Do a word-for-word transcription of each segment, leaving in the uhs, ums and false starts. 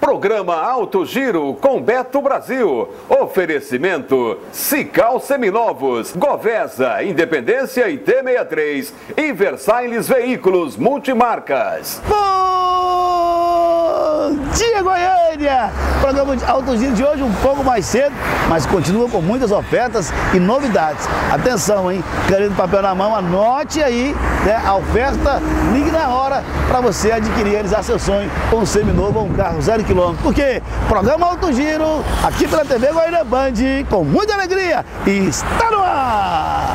Programa Alto Giro com Beto Brasil. Oferecimento Cical Seminovos, Govesa, Independência e T sessenta e três e Versailles Veículos Multimarcas. Bom dia, Goiânia! Programa de Alto Giro de hoje um pouco mais cedo, mas continua com muitas ofertas e novidades. Atenção, hein? Querendo papel na mão, anote aí, né, a oferta, ligue na hora para você adquirir, realizar seu sonho com um seminovo ou um carro zero quilômetro. Porque programa Alto Giro, aqui pela T V Goiânia Band, com muita alegria, e está no ar!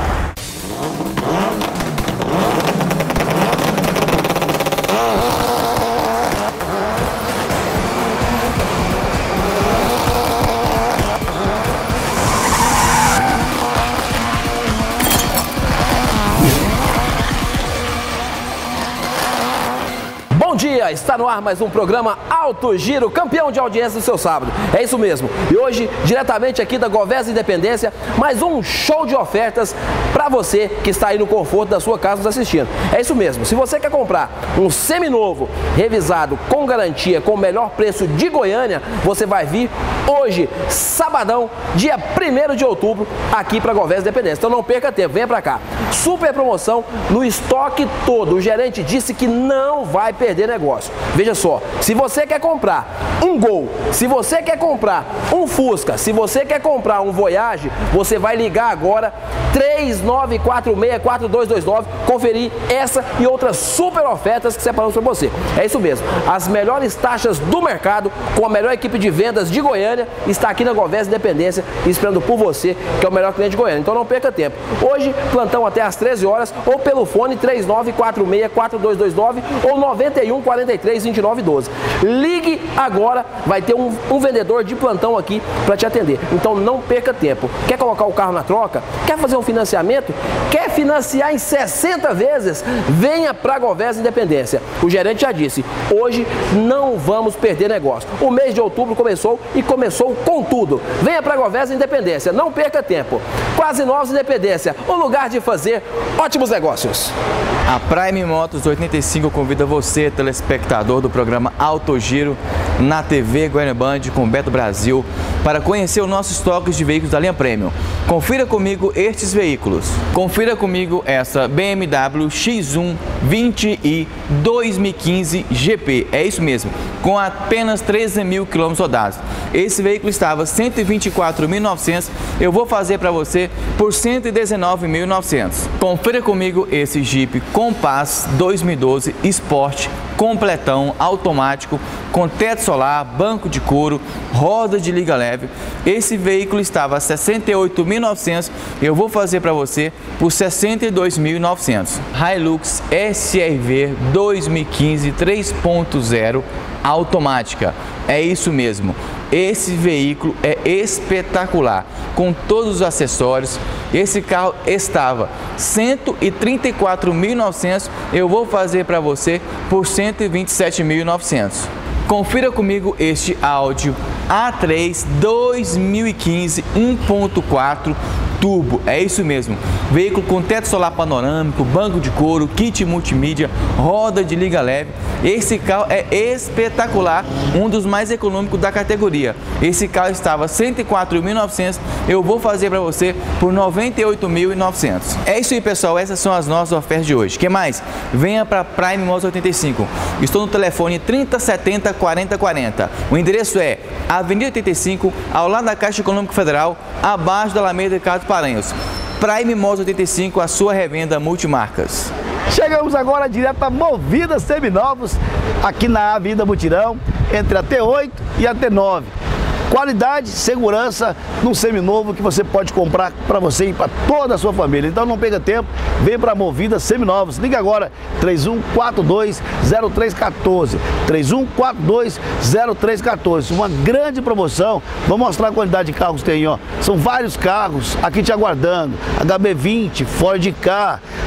Bom dia, está no ar mais um programa Alto Giro, campeão de audiência do seu sábado. É isso mesmo. E hoje, diretamente aqui da Govesa Independência, mais um show de ofertas para você que está aí no conforto da sua casa nos assistindo. É isso mesmo. Se você quer comprar um seminovo, revisado, com garantia, com o melhor preço de Goiânia, você vai vir hoje, sabadão, dia primeiro de outubro, aqui para a Govesa Independência. Então não perca tempo, venha para cá. Super promoção no estoque todo. O gerente disse que não vai perder negócio. Veja só, se você quer comprar um Gol, se você quer comprar um Fusca, se você quer comprar um Voyage, você vai ligar agora três nove quatro seis, quatro dois dois nove, conferir essa e outras super ofertas que separamos para você. É isso mesmo, as melhores taxas do mercado, com a melhor equipe de vendas de Goiânia, está aqui na Govesa Independência, esperando por você, que é o melhor cliente de Goiânia. Então não perca tempo. Hoje, plantão até às treze horas, ou pelo fone três nove quatro seis, quatro dois dois nove ou nove um quatro três, vinte e nove doze. Ligue agora, vai ter um, um vendedor de plantão aqui para te atender. Então não perca tempo. Quer colocar o carro na troca? Quer fazer um financiamento? Quer financiar em sessenta vezes? Venha para a Govesa Independência. O gerente já disse, hoje não vamos perder negócio. O mês de outubro começou e começou com tudo. Venha para a Govesa Independência, não perca tempo. Quase Novos Independência, o lugar de fazer ótimos negócios. A Prime Motos oitenta e cinco convida você, telespectador do programa Alto Giro, na T V Goiânia Band com Beto Brasil, para conhecer o nosso estoque de veículos da linha Premium. Confira comigo estes veículos. Confira comigo essa B M W X um vinte i dois mil e quinze G P. É isso mesmo, com apenas treze mil quilômetros rodados. Esse veículo estava cento e vinte e quatro mil e novecentos, eu vou fazer para você por cento e dezenove mil e novecentos. Confira comigo esse Jeep Compass dois mil e doze Sport completão, automático, com teto solar, banco de couro, roda de liga leve. Esse veículo estava a sessenta e oito mil e novecentos, eu vou fazer para você por sessenta e dois mil e novecentos. Hilux S R V dois mil e quinze três ponto zero automática. É isso mesmo, esse veículo é espetacular, com todos os acessórios. Esse carro estava cento e trinta e quatro mil e novecentos, eu vou fazer para você por cento e vinte e sete mil e novecentos. Confira comigo este Audi A três dois mil e quinze um ponto quatro turbo. É isso mesmo, veículo com teto solar panorâmico, banco de couro, kit multimídia, roda de liga leve. Esse carro é espetacular, um dos mais econômicos da categoria. Esse carro estava cento e quatro mil e novecentos, eu vou fazer para você por noventa e oito mil e novecentos. É isso aí, pessoal, essas são as nossas ofertas de hoje. O que mais? Venha para Prime Motos oitenta e cinco. Estou no telefone trinta setenta quarenta quarenta. O endereço é Avenida oitenta e cinco, ao lado da Caixa Econômica Federal, abaixo da Alameda Ricardo Paranhos. Prime Motos oitenta e cinco, a sua revenda multimarcas. Chegamos agora direto a Movida Seminovos, aqui na Avenida Mutirão, entre a T oito e a T nove. Qualidade, segurança num seminovo que você pode comprar para você e para toda a sua família. Então não perca tempo, vem para a Movida Seminovos. Liga agora, três um quatro dois zero três um quatro, três um quatro dois zero três um quatro. Uma grande promoção. Vou mostrar a quantidade de carros que tem, ó. São vários carros aqui te aguardando. H B vinte, Ford Ka,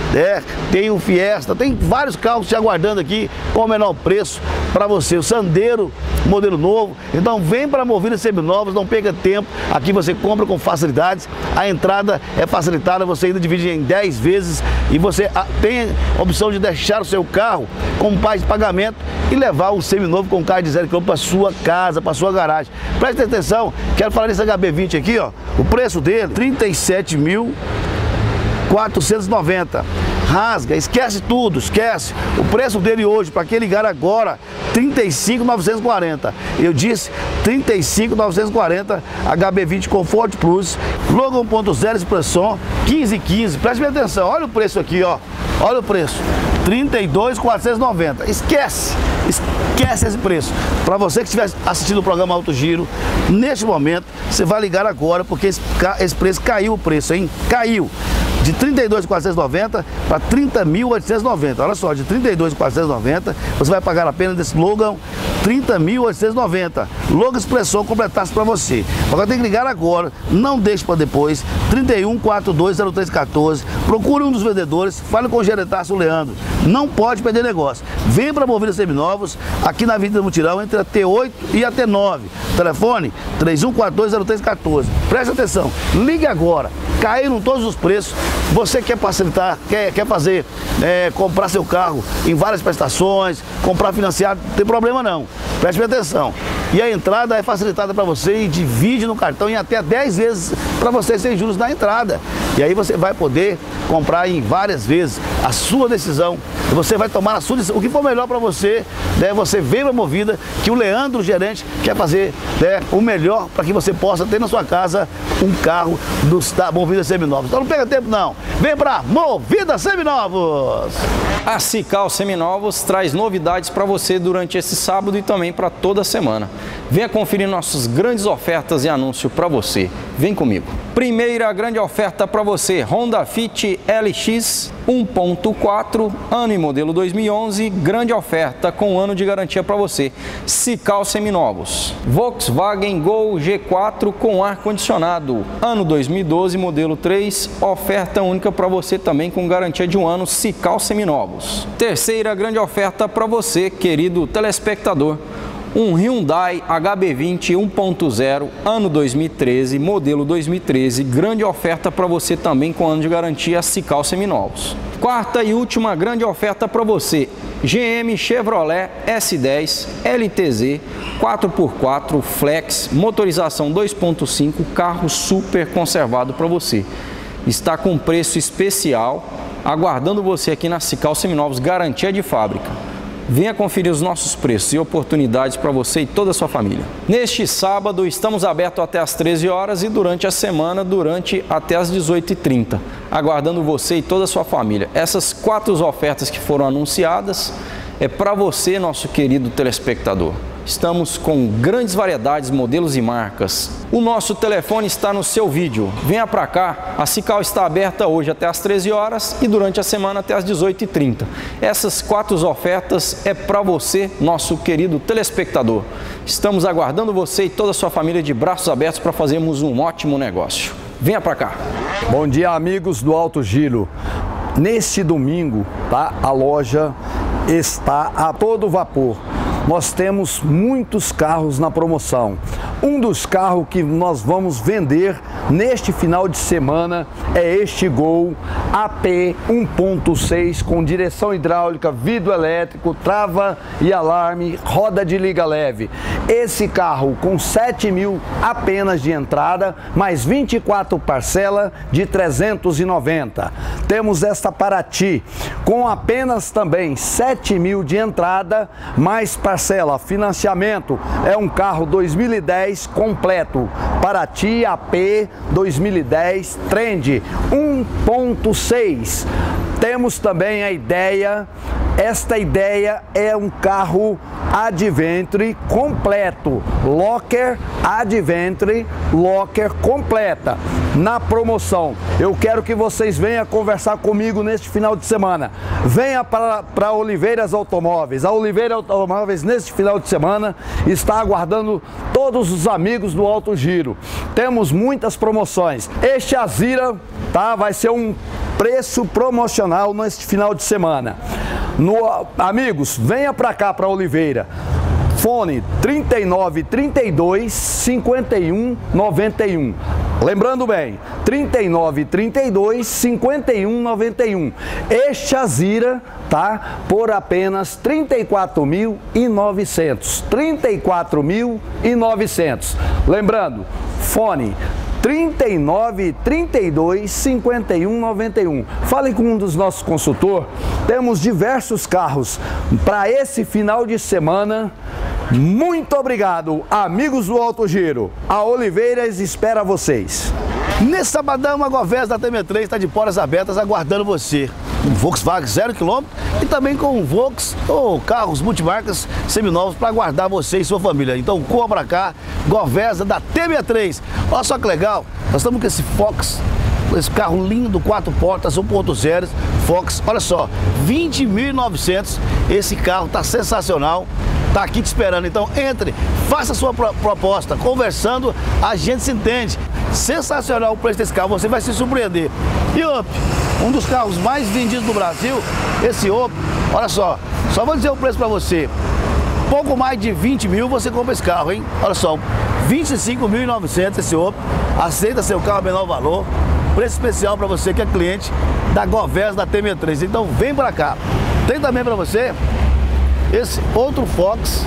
é, tem o Fiesta, tem vários carros te aguardando aqui com o menor preço para você. O Sandero, modelo novo. Então vem para Movidas Seminovos, não perca tempo. Aqui você compra com facilidades. A entrada é facilitada, você ainda divide em dez vezes e você tem a opção de deixar o seu carro com paz de pagamento e levar o seminovo com carro de zero quilômetro para sua casa, para sua garagem. Preste atenção, quero falar desse H B vinte aqui, ó. O preço dele, trinta e sete mil quatrocentos e noventa. Rasga, esquece tudo, esquece. O preço dele hoje, para quem ligar agora, trinta e cinco mil novecentos e quarenta. Eu disse trinta e cinco mil novecentos e quarenta, H B vinte Comfort Plus, Logan um ponto zero expressão, quinze quinze. Preste bem atenção, olha o preço aqui, ó. Olha o preço, trinta e dois mil quatrocentos e noventa. Esquece, esquece esse preço. Para você que estiver assistindo o programa Alto Giro, neste momento, você vai ligar agora, porque esse, esse preço caiu o preço, hein? Caiu. De trinta e dois mil quatrocentos e noventa para trinta mil oitocentos e noventa. Olha só, de trinta e dois mil quatrocentos e noventa, você vai pagar apenas desse Logan trinta mil oitocentos e noventa. Logan Expressão completasse para você. Agora tem que ligar agora, não deixe para depois. trinta e um, quarenta e dois, zero três quatorze. Procure um dos vendedores, fale com o gerentaço Leandro. Não pode perder negócio. Vem para Movidas Seminovos, aqui na Avenida Mutirão, entre a T oito e a T nove. Telefone três um quatro dois, zero três quatorze. Preste atenção, ligue agora. Caíram todos os preços. Você quer facilitar, quer, quer fazer, é, comprar seu carro em várias prestações, comprar financiado, não tem problema não. Preste atenção. E a entrada é facilitada para você e divide no cartão em até dez vezes para você sem juros na entrada. E aí você vai poder comprar em várias vezes a sua decisão. E você vai tomar a sua decisão. O que for melhor para você, né, você vem para Movida, que o Leandro, o gerente, quer fazer, né, o melhor para que você possa ter na sua casa um carro dos da Movida Seminovos. Então não pega tempo não. Vem para Movida Seminovos! A Cical Seminovos traz novidades para você durante esse sábado e também para toda a semana. Venha conferir nossas grandes ofertas e anúncio para você. Vem comigo. Primeira grande oferta para você, Honda Fit L X um ponto quatro, ano e modelo dois mil e onze, grande oferta com ano de garantia para você. Cical Seminovos. Volkswagen Gol G quatro com ar-condicionado, ano dois mil e doze, modelo três, oferta única para você também com garantia de um ano, Cical Seminovos. Terceira grande oferta para você, querido telespectador. Um Hyundai H B vinte um ponto zero, ano dois mil e treze, modelo dois mil e treze, grande oferta para você também com ano de garantia, Cical Seminovos. Quarta e última grande oferta para você, G M Chevrolet S dez L T Z quatro por quatro Flex, motorização dois ponto cinco, carro super conservado para você. Está com preço especial, aguardando você aqui na Cical Seminovos, garantia de fábrica. Venha conferir os nossos preços e oportunidades para você e toda a sua família. Neste sábado estamos abertos até às treze horas e durante a semana, durante até às dezoito e trinta, aguardando você e toda a sua família. Essas quatro ofertas que foram anunciadas é para você, nosso querido telespectador. Estamos com grandes variedades, modelos e marcas. O nosso telefone está no seu vídeo. Venha para cá, a Cical está aberta hoje até às treze horas e durante a semana até às dezoito e trinta. Essas quatro ofertas é para você, nosso querido telespectador. Estamos aguardando você e toda a sua família de braços abertos para fazermos um ótimo negócio. Venha para cá. Bom dia, amigos do Alto Giro. Neste domingo, tá, a loja está a todo vapor. Nós temos muitos carros na promoção. Um dos carros que nós vamos vender neste final de semana é este Gol A P um ponto seis com direção hidráulica, vidro elétrico, trava e alarme, roda de liga leve. Esse carro com sete mil apenas de entrada, mais vinte e quatro parcelas de trezentos e noventa. Temos esta Paraty com apenas também sete mil de entrada, mais parcelas. Parcela, financiamento, é um carro dois mil e dez completo, Paraty A P dois mil e dez Trend um ponto seis. Temos também a ideia, esta ideia é um carro Adventure completo, Locker Adventure, Locker completa, na promoção. Eu quero que vocês venham conversar comigo neste final de semana. Venha para, para Oliveiras Automóveis. A Oliveira Automóveis neste final de semana está aguardando todos os amigos do Alto Giro. Temos muitas promoções. Este Azira, tá, vai ser um preço promocional neste final de semana. No, amigos, venha para cá, para Oliveira. Fone trinta e nove, trinta e dois, cinquenta e um, noventa e um. Lembrando bem, trinta e nove, trinta e dois, cinquenta e um, noventa e um. Este Azira, tá? Por apenas trinta e quatro mil e novecentos. trinta e quatro mil e novecentos. Lembrando, fone trinta e nove, trinta e dois, cinquenta e um, noventa e um. Fale com um dos nossos consultores. Temos diversos carros para esse final de semana. Muito obrigado, amigos do Alto Giro. A Oliveiras espera vocês. Nesse sabadão, a Govesa da T M três está de portas abertas aguardando você. Um Volkswagen zero quilômetro e também com um Volks ou carros multimarcas seminovos para aguardar você e sua família. Então corra para cá, Govesa da T M três. Olha só que legal, nós estamos com esse Fox, esse carro lindo, quatro portas, um ponto zero, Fox, olha só, vinte mil e novecentos, esse carro está sensacional. Tá aqui te esperando, então entre, faça a sua pro proposta, conversando, a gente se entende. Sensacional o preço desse carro, você vai se surpreender. E Opel, um dos carros mais vendidos do Brasil, esse Opel, olha só, só vou dizer o preço para você. Pouco mais de vinte mil você compra esse carro, hein? Olha só, vinte e cinco mil e novecentos esse Opel, aceita seu carro a menor valor, preço especial para você que é cliente da Govesa da T M três. Então vem para cá. Tem também para você esse outro Fox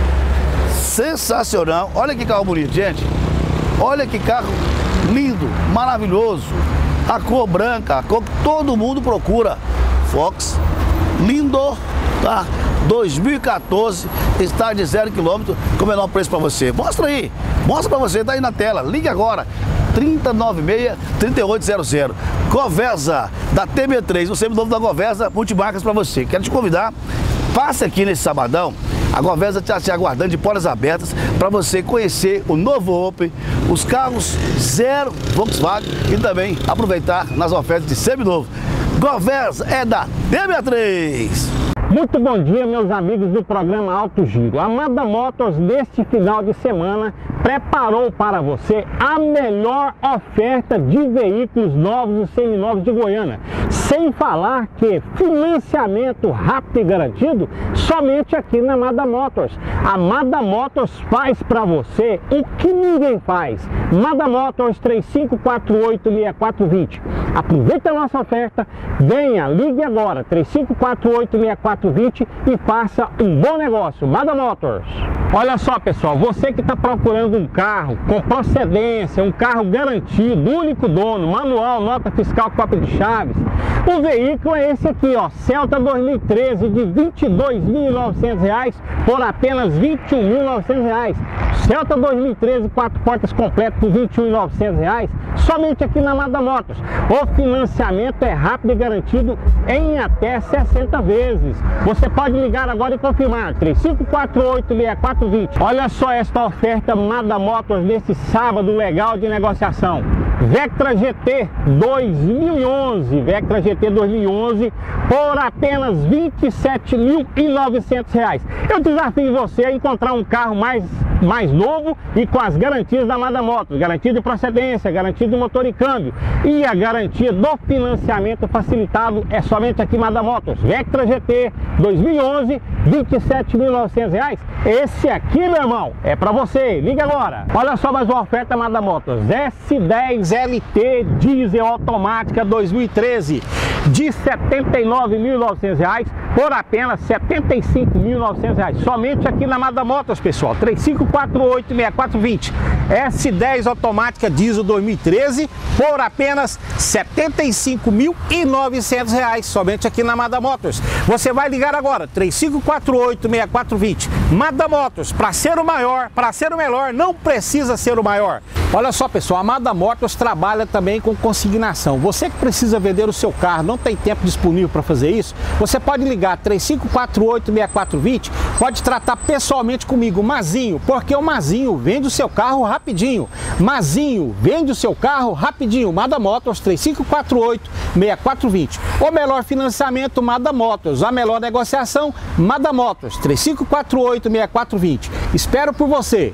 sensacional. Olha que carro bonito, gente. Olha que carro lindo, maravilhoso. A cor branca, a cor que todo mundo procura. Fox, lindo, tá? dois mil e quatorze, está de zero quilômetro com o menor preço para você. Mostra aí, mostra para você, tá aí na tela. Ligue agora, trinta, noventa e seis, trinta e oito zero zero. Govesa da T M três, o seminovo da Govesa, multimarcas para você. Quero te convidar. Passe aqui nesse sabadão, a Govesa está te aguardando de portas abertas para você conhecer o novo Opel, os carros zero Volkswagen e também aproveitar nas ofertas de seminovo. Govesa é da T M três. Muito bom dia, meus amigos do programa Alto Giro. A Mada Motors, neste final de semana, preparou para você a melhor oferta de veículos novos e seminovos de Goiânia. Sem falar que financiamento rápido e garantido somente aqui na Mada Motors. A Mada Motors faz para você o que ninguém faz. Mada Motors três cinco quatro oito, seis quatro dois zero. Aproveita a nossa oferta, venha, ligue agora, três cinco quatro oito, seis quatro dois zero e faça um bom negócio. Mada Motors. Olha só, pessoal, você que está procurando um carro com procedência, um carro garantido, único dono, manual, nota fiscal, cópia de chaves, o veículo é esse aqui, ó, Celta dois mil e treze de vinte e dois mil e novecentos reais por apenas vinte e um mil e novecentos reais. Celta dois mil e treze, quatro portas completas por vinte e um mil e novecentos reais, somente aqui na Mada Motors. O financiamento é rápido e garantido em até sessenta vezes. Você pode ligar agora e confirmar, três cinco quatro oito, seis quatro dois zero. Olha só esta oferta Mada Motors nesse sábado legal de negociação. Vectra G T dois mil e onze, Vectra G T dois mil e onze por apenas vinte e sete mil e novecentos reais. Eu desafio você a encontrar um carro mais, mais novo e com as garantias da Mada Motors, garantia de procedência, garantia de motor e câmbio e a garantia do financiamento facilitado é somente aqui Mada Motors. Vectra G T dois mil e onze, vinte e sete mil e novecentos reais. Esse aqui, meu irmão, é para você. Liga agora. Olha só mais uma oferta Mada Motors. S dez L T diesel automática dois mil e treze de setenta e nove mil e novecentos reais por apenas setenta e cinco mil e novecentos reais. Somente aqui na Mada Motors, pessoal. três cinco quatro oito, seis quatro dois zero. S dez automática diesel dois mil e treze por apenas setenta e cinco mil e novecentos reais. Somente aqui na Mada Motors. Você vai ligar agora, três cinco quatro oito, seis quatro dois zero. Mada Motors, para ser o maior, para ser o melhor, não precisa ser o maior. Olha só, pessoal, a Mada Motors trabalha também com consignação. Você que precisa vender o seu carro, não tem tempo disponível para fazer isso, você pode ligar três cinco quatro oito, seis quatro dois zero, pode tratar pessoalmente comigo, Mazinho, porque o Mazinho vende o seu carro rapidinho. Mazinho vende o seu carro rapidinho. Mada Motors, três cinco quatro oito, seis quatro dois zero. O melhor financiamento, Mada Motors. A melhor negociação, Mada Motors, três cinco quatro oito, seis quatro dois zero. Espero por você.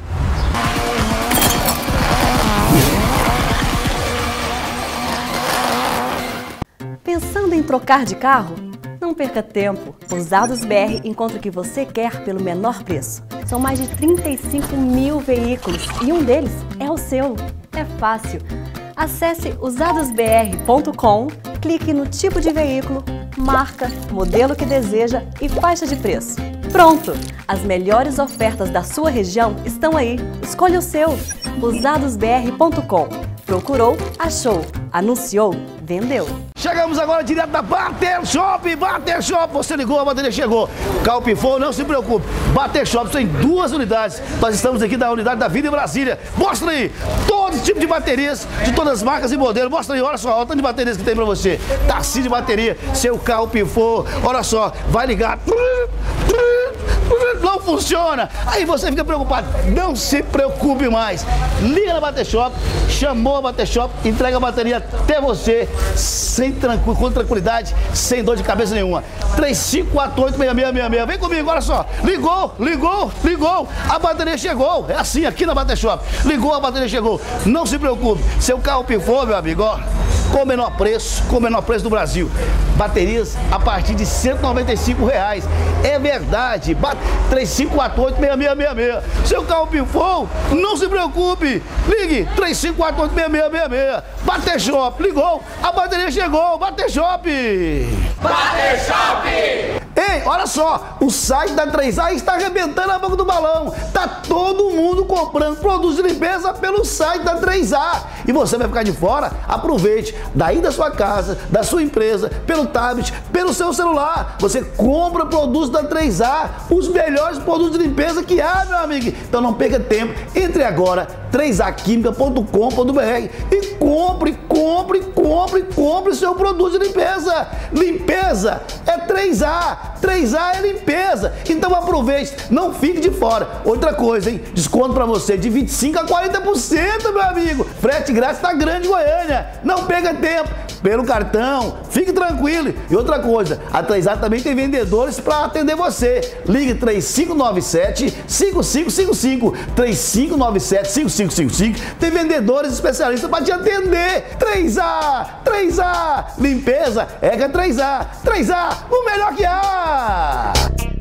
pensando em trocar de carro? Não perca tempo. Usados B R encontra o que você quer pelo menor preço. São mais de trinta e cinco mil veículos e um deles é o seu. É fácil. Acesse usados b r ponto com, clique no tipo de veículo, marca, modelo que deseja e faixa de preço. Pronto! As melhores ofertas da sua região estão aí. Escolha o seu. usados b r ponto com. Procurou, achou. Anunciou, vendeu. Chegamos agora direto da Bater Shop. Bater Shop, você ligou, a bateria chegou. Carro pifou, não se preocupe. Bater Shop tem duas unidades. Nós estamos aqui na unidade da Vida em Brasília. Mostra aí todo tipo de baterias, de todas as marcas e modelos. Mostra aí, olha só, olha o tanto de baterias que tem pra você. Taxi de bateria, seu carro pifou, olha só, vai ligar. Não funciona. Aí você fica preocupado. Não se preocupe mais. Liga na Bater Shop, chamou a Bater Shop, entrega a bateria até você sem tranquilo, com tranquilidade, sem dor de cabeça nenhuma. três cinco quatro oito, seis seis seis seis. Vem comigo, olha só. Ligou, ligou, ligou. A bateria chegou. É assim aqui na Bater Shop. Ligou, a bateria chegou. Não se preocupe. Seu carro pifou, meu amigo, ó, com o menor preço, com o menor preço do Brasil. Baterias a partir de cento e noventa e cinco reais. É verdade. três cinco quatro oito, seis seis seis seis. Seu carro pifou, não se preocupe. Ligue três cinco quatro oito, seis seis seis seis. Bater Shop, ligou, a bateria chegou. Bater Shop. Bater Shop. Ei, olha só, o site da três A está arrebentando a boca do balão. Tá todo mundo comprando produtos de limpeza pelo site da três A. E você vai ficar de fora? Aproveite. Daí da sua casa, da sua empresa, pelo tablet, pelo seu celular. Você compra produtos da três A, os melhores produtos de limpeza que há, meu amigo. Então não perca tempo. Entre agora, três a química ponto com ponto b r e compre, compre, compre, compre seu produto de limpeza. Limpeza é três A. três A é limpeza. Então aproveite, não fique de fora. Outra coisa, hein? Desconto pra você de vinte e cinco a quarenta por cento, meu amigo. Frete grátis na Grande Goiânia. Não perca tempo. Pelo cartão, fique tranquilo. E outra coisa, a três A também tem vendedores para atender você. Ligue três cinco nove sete, cinco cinco cinco cinco, três cinco nove sete, cinco cinco cinco cinco. Tem vendedores especialistas para te atender. três A, três A, limpeza é que é três A. três A, o melhor que há.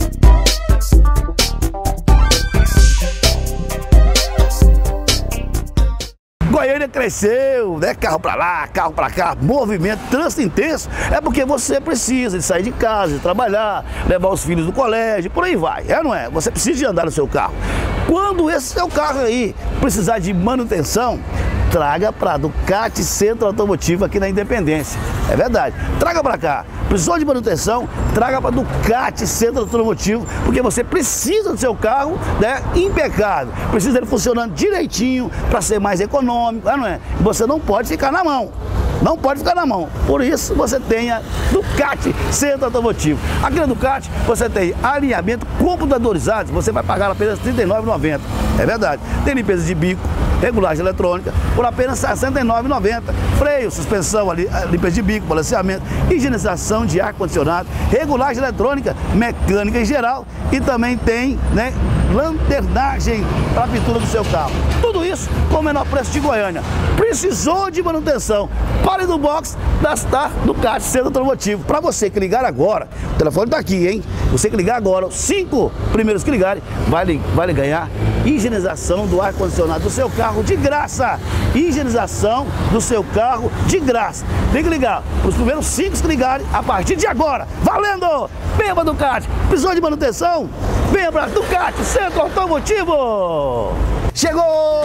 Goiânia cresceu, né? Carro pra lá, carro pra cá, movimento, trânsito intenso. É porque você precisa de sair de casa, de trabalhar, levar os filhos do colégio, por aí vai. É, não é? Você precisa de andar no seu carro. Quando esse seu carro aí precisar de manutenção, traga para Ducati Centro Automotivo aqui na Independência. É verdade. Traga para cá. Precisou de manutenção, traga para Ducati Centro Automotivo, porque você precisa do seu carro, né, impecável. Precisa dele funcionando direitinho para ser mais econômico, não é? Você não pode ficar na mão. Não pode ficar na mão. Por isso você tem a Ducati Centro Automotivo. Aqui na Ducati você tem alinhamento computadorizado, você vai pagar apenas trinta e nove reais e noventa centavos. É verdade. Tem limpeza de bico, regulagem eletrônica, por apenas sessenta e nove reais e noventa centavos. Freio, suspensão, ali, limpeza de bico, balanceamento, higienização de ar-condicionado, regulagem eletrônica, mecânica em geral e também tem, né, lanternagem para a pintura do seu carro. Tudo isso com o menor preço de Goiânia. Precisou de manutenção? Pare no box da Star Ducati Centro Automotivo. Para você que ligar agora, o telefone está aqui, hein? Você que ligar agora, os cinco primeiros que ligarem, vai, vai ganhar higienização do ar-condicionado do seu carro de graça. Higienização do seu carro de graça. Tem que ligar. Os primeiros cinco que ligarem, a partir de agora. Valendo! Venha para Ducati. Precisou de manutenção? Venha para Ducati Centro Automotivo. Chegou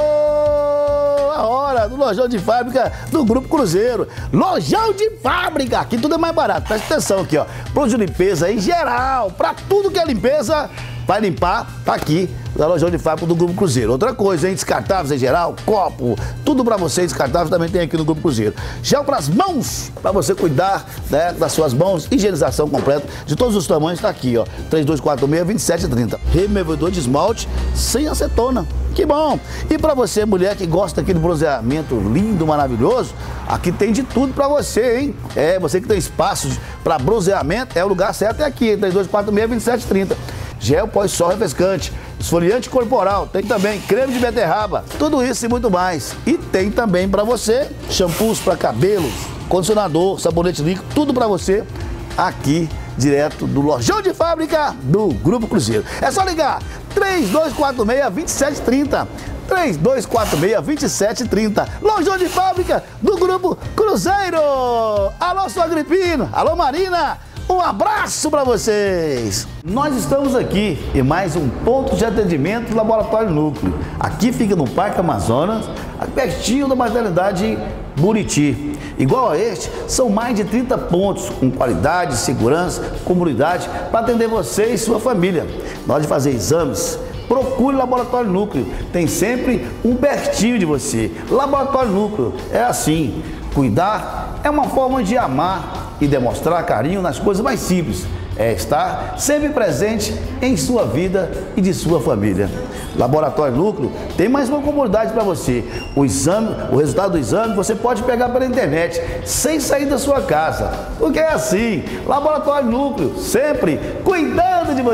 a hora do lojão de fábrica do Grupo Cruzeiro. Lojão de fábrica, aqui tudo é mais barato. Presta atenção aqui, ó. Produto de limpeza em geral, para tudo que é limpeza, vai limpar, tá aqui, da lojão de fábrica do Grupo Cruzeiro. Outra coisa, hein? Descartáveis em geral, copo, tudo para você descartável também tem aqui no Grupo Cruzeiro. Gel para as mãos, para você cuidar, né, das suas mãos, higienização completa de todos os tamanhos, tá aqui, ó, três dois quatro seis, dois sete três zero. Removedor de esmalte sem acetona. Que bom! E para você, mulher que gosta aqui do bronzeamento lindo, maravilhoso, aqui tem de tudo para você, hein? É, você que tem espaço para bronzeamento, é o lugar certo, é aqui, três dois quatro seis, dois sete três zero. Gel pós-sol refrescante, esfoliante corporal, tem também creme de beterraba, tudo isso e muito mais. E tem também para você shampoos para cabelos, condicionador, sabonete líquido, tudo para você aqui, direto do lojão de fábrica do Grupo Cruzeiro. É só ligar três dois quatro seis, dois sete três zero. três dois quatro seis, dois sete três zero. Lojão de fábrica do Grupo Cruzeiro. Alô, sou Agripino. Alô, Marina. Um abraço para vocês. Nós estamos aqui em mais um ponto de atendimento do Laboratório Núcleo. Aqui fica no Parque Amazonas, pertinho da maternidade Buriti. Igual a este, são mais de trinta pontos com qualidade, segurança, comunidade para atender você e sua família. Na hora de fazer exames, procure o Laboratório Núcleo. Tem sempre um pertinho de você. Laboratório Núcleo é assim. Cuidar é uma forma de amar e demonstrar carinho nas coisas mais simples. É estar sempre presente em sua vida e de sua família. Laboratório Núcleo tem mais uma comodidade para você. O exame, o resultado do exame você pode pegar pela internet, sem sair da sua casa. Porque é assim, Laboratório Núcleo, sempre cuidando de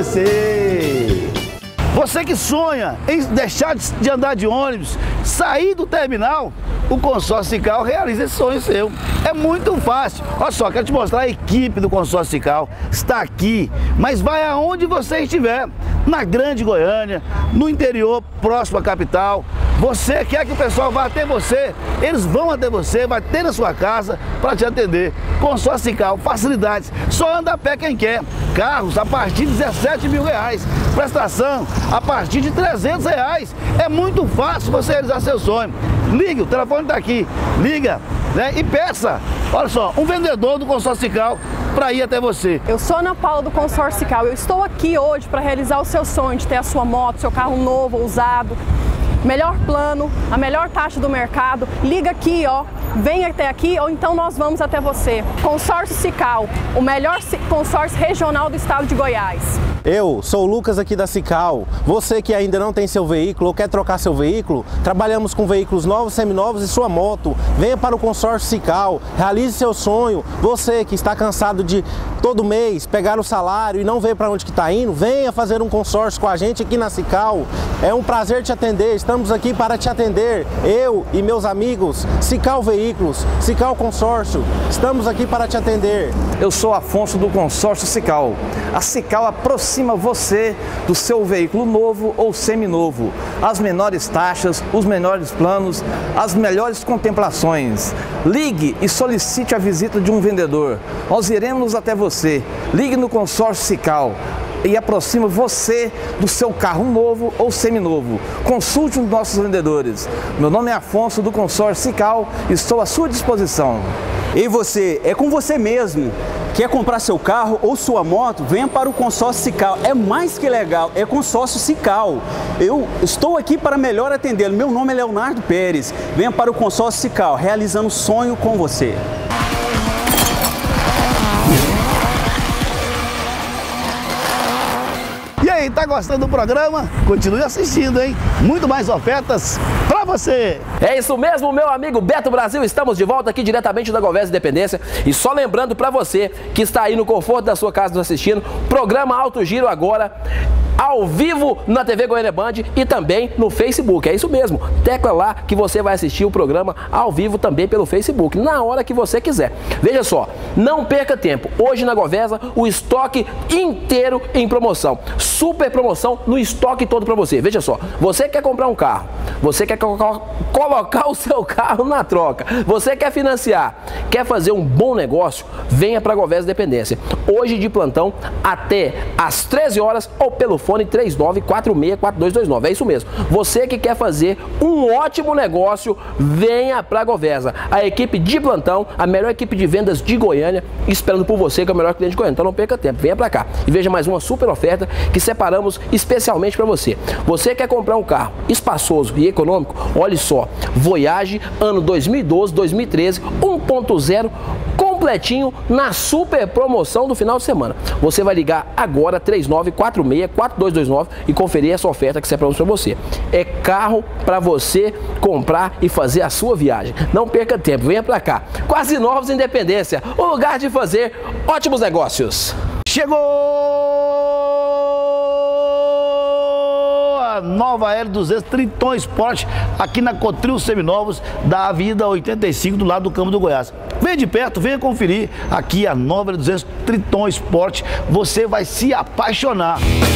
você. Você que sonha em deixar de andar de ônibus, sair do terminal, o Consórcio Sical realiza esse sonho seu. É muito fácil. Olha só, quero te mostrar a equipe do Consórcio Sical. Está aqui, mas vai aonde você estiver. Na Grande Goiânia, no interior, próximo à capital. Você quer que o pessoal vá até você, eles vão até você, vai ter na sua casa para te atender. Consórcio Sical, facilidades. Só anda a pé quem quer. Carros a partir de dezessete mil reais. Prestação a partir de trezentos reais. É muito fácil você realizar seu sonho. Ligue, o telefone está aqui. Liga, né? E peça. Olha só, um vendedor do Consórcio Sical para ir até você. Eu sou Ana Paula do Consórcio Sical. Eu estou aqui hoje para realizar o seu sonho de ter a sua moto, seu carro novo, usado. Melhor plano, a melhor taxa do mercado. Liga aqui, ó. Vem até aqui ou então nós vamos até você. Consórcio Sical, o melhor consórcio regional do estado de Goiás. Eu sou o Lucas aqui da Sical. Você que ainda não tem seu veículo ou quer trocar seu veículo, trabalhamos com veículos novos, seminovos e sua moto. Venha para o Consórcio Sical, realize seu sonho. Você que está cansado de todo mês pegar o salário e não ver para onde que está indo, venha fazer um consórcio com a gente aqui na Sical. É um prazer te atender, estamos aqui para te atender. Eu e meus amigos, Sical Veículos, Sical Consórcio, estamos aqui para te atender. Eu sou Afonso do Consórcio Sical. A Sical aproxima você do seu veículo novo ou seminovo. As menores taxas, os menores planos, as melhores contemplações. Ligue e solicite a visita de um vendedor. Nós iremos até você. Ligue no Consórcio Sical e aproxima você do seu carro novo ou seminovo. Consulte um dos nossos vendedores. Meu nome é Afonso do Consórcio Sical e estou à sua disposição. E você, é com você mesmo. Quer comprar seu carro ou sua moto? Venha para o Consórcio Sical. É mais que legal, é Consórcio Sical. Eu estou aqui para melhor atendê-lo. Meu nome é Leonardo Pérez. Venha para o Consórcio Sical, realizando sonho com você. E aí, tá gostando do programa? Continue assistindo, hein? Muito mais ofertas pra você! É isso mesmo, meu amigo Beto Brasil, estamos de volta aqui diretamente da Govesa Independência e só lembrando pra você que está aí no conforto da sua casa nos assistindo, programa Alto Giro agora ao vivo na T V Goiânia Band e também no Facebook, é isso mesmo, tecla lá que você vai assistir o programa ao vivo também pelo Facebook, na hora que você quiser. Veja só, não perca tempo, hoje na Govesa o estoque inteiro em promoção, super promoção no estoque todo para você. Veja só, você quer comprar um carro, você quer co colocar o seu carro na troca, você quer financiar, quer fazer um bom negócio, venha para a Govesa Independência. Hoje de plantão até às treze horas ou pelo fone três nove quatro seis quatro dois dois nove. É isso mesmo. Você que quer fazer um ótimo negócio, venha para a Govesa. A equipe de plantão, a melhor equipe de vendas de Goiânia, esperando por você que é o melhor cliente de Goiânia. Então não perca tempo, venha para cá e veja mais uma super oferta que separamos especialmente para você. Você quer comprar um carro espaçoso e econômico? Olha só, Voyage ano dois mil e doze, dois mil e treze, um ponto zero completinho na super promoção do final de semana. Você vai ligar agora três nove quatro seis quatro dois dois nove e conferir essa oferta que separamos para você. É carro para você comprar e fazer a sua viagem. Não perca tempo, venha para cá. Quase Novos Independência, o lugar de fazer ótimos negócios. Chegou a nova L duzentos Triton Sport aqui na Cotril Seminovos da Avenida oitenta e cinco do lado do Campo do Goiás. Vem de perto, venha conferir aqui a nova duzentos Triton Sport, você vai se apaixonar.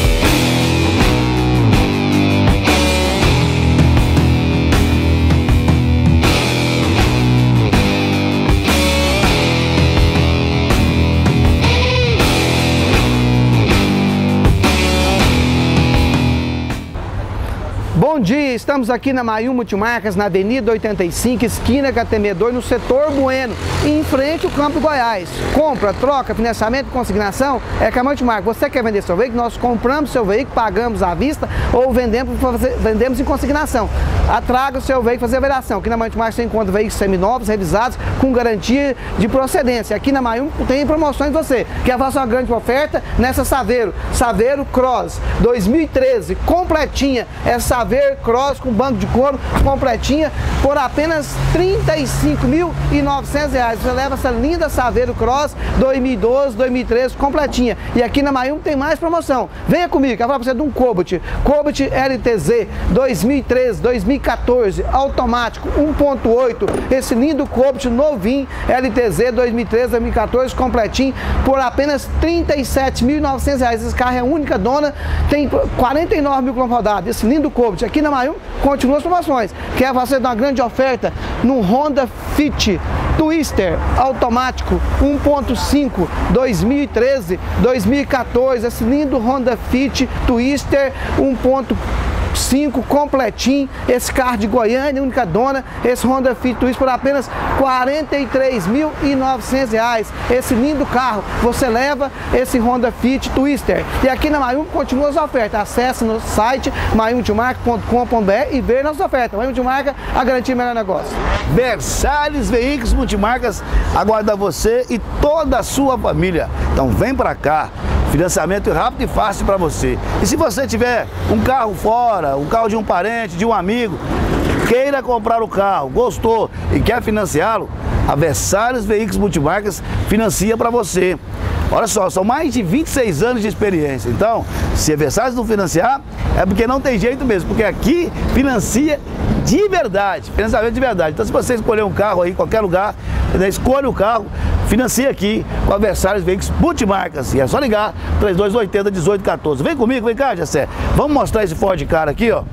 Bom dia, estamos aqui na Mayum Multimarcas, na Avenida oitenta e cinco, esquina com a T M dois, no setor Bueno, em frente ao Campo Goiás. Compra, troca, financiamento e consignação é com a Multimarcas. Você quer vender seu veículo? Nós compramos seu veículo, pagamos à vista ou vendemos, vendemos em consignação. Atraga o seu veículo, fazer a avaliação. Aqui na Multimarcas você encontra veículos seminovos, revisados, com garantia de procedência. Aqui na Mayum tem promoções de você. Quer fazer uma grande oferta? Nessa Saveiro, Saveiro Cross dois mil e treze, completinha, é Saveiro Cross com banco de couro, completinha, por apenas trinta e cinco mil e novecentos reais. Você leva essa linda Saveiro Cross dois mil e doze, dois mil e treze, completinha. E aqui na Mayum tem mais promoção. Venha comigo, quero falar pra você de um Cobalt, Cobalt L T Z dois mil e treze, dois mil e quatorze, automático um ponto oito, esse lindo Cobalt novinho, L T Z dois mil e treze, dois mil e quatorze, completinho, por apenas trinta e sete mil e novecentos reais. Esse carro é a única dona, tem quarenta e nove mil quilômetros rodados, esse lindo Cobalt. Aqui na Mayum continua as promoções. Quer fazer uma grande oferta no Honda Fit Twister automático um ponto cinco, dois mil e treze, dois mil e quatorze, esse lindo Honda Fit Twister um ponto cinco completinho, esse carro de Goiânia, única dona, esse Honda Fit Twist por apenas quarenta e três mil e novecentos reais. Esse lindo carro, você leva esse Honda Fit Twister. E aqui na Mayum continua as ofertas. Acesse no site mayum multimarca ponto com ponto br e veja nossas ofertas. Mayum Multimarca, a garantia melhor negócio. Versalhes Veículos Multimarcas aguarda você e toda a sua família. Então vem pra cá. Financiamento rápido e fácil para você. E se você tiver um carro fora, um carro de um parente, de um amigo, queira comprar o carro, gostou e quer financiá-lo, a Versalhes Veículos Multimarcas financia para você. Olha só, são mais de vinte e seis anos de experiência. Então, se a Versalhes não financiar, é porque não tem jeito mesmo, porque aqui financia de verdade, financiamento de verdade. Então, se você escolher um carro aí, em qualquer lugar, escolha o carro, financia aqui com a Versalhes Veículos Multimarcas. E é só ligar, três dois oito zero, dezoito quatorze. Vem comigo, vem cá, Jessé. Vamos mostrar esse Ford Car aqui, ó.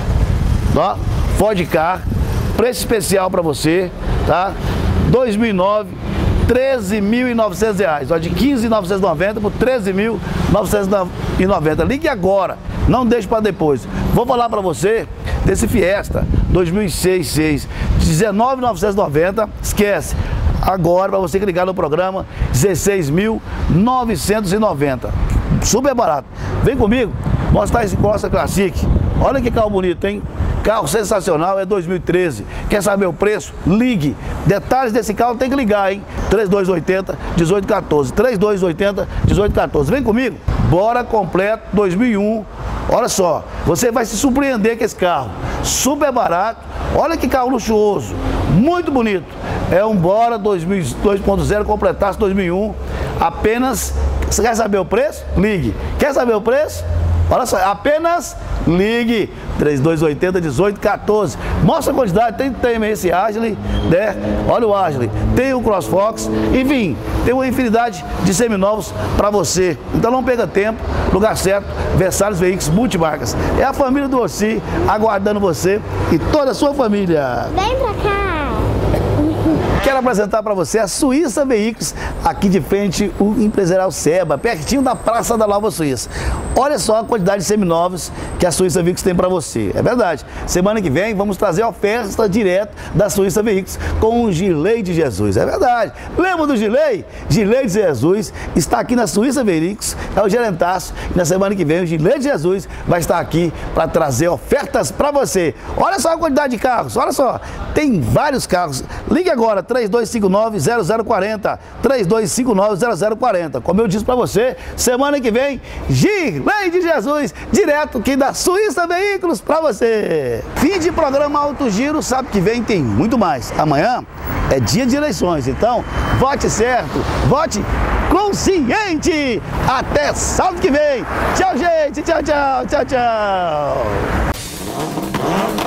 Ó, Ford Car, preço especial para você, tá? dois mil e nove, treze mil e novecentos reais, ó, de quinze mil novecentos e noventa por treze mil novecentos e noventa. Ligue agora, não deixe para depois. Vou falar para você desse Fiesta dois mil e seis, seis, dezenove mil novecentos e noventa, esquece. Agora, para você que ligar no programa, dezesseis mil novecentos e noventa. Super barato. Vem comigo, mostrar esse Corsa Classic. Olha que carro bonito, hein? Carro sensacional, é dois mil e treze. Quer saber o preço? Ligue. Detalhes desse carro tem que ligar, hein? três dois oito zero, dezoito quatorze. três dois oito zero, dezoito quatorze. Vem comigo. Bora completo dois mil e um. Olha só, você vai se surpreender com esse carro. Super barato. Olha que carro luxuoso. Muito bonito. É um Bora dois ponto zero completaço dois mil e um. Apenas, você quer saber o preço? Ligue. Quer saber o preço? Olha só, apenas ligue, três dois oito zero, dezoito quatorze. Mostra a quantidade, tem, tem esse Agile, né? Olha o Agile, tem o CrossFox, enfim, tem uma infinidade de seminovos para você. Então não perca tempo, lugar certo, Versalhes Veículos Multimarcas. É a família do Ossi aguardando você e toda a sua família. Vem pra cá. Quero apresentar para você a Suíça Veículos, aqui de frente o Empresarial Seba, pertinho da Praça da Nova Suíça. Olha só a quantidade de seminovos que a Suíça Veículos tem para você. É verdade. Semana que vem vamos trazer oferta direto da Suíça Veículos com o Gilei de Jesus. É verdade. Lembra do Gilei? Gilei de Jesus está aqui na Suíça Veículos, é o gerentaço. E na semana que vem o Gilei de Jesus vai estar aqui para trazer ofertas para você. Olha só a quantidade de carros. Olha só. Tem vários carros. Ligue agora, três dois cinco nove, zero zero quatro zero, três dois cinco nove, zero zero quatro zero. Como eu disse para você, semana que vem, Gilei de Jesus, direto aqui da Suíça Veículos para você. Fim de programa Alto Giro, sabe que vem tem muito mais. Amanhã é dia de eleições, então vote certo, vote consciente. Até sábado que vem. Tchau, gente. Tchau, tchau, tchau, tchau.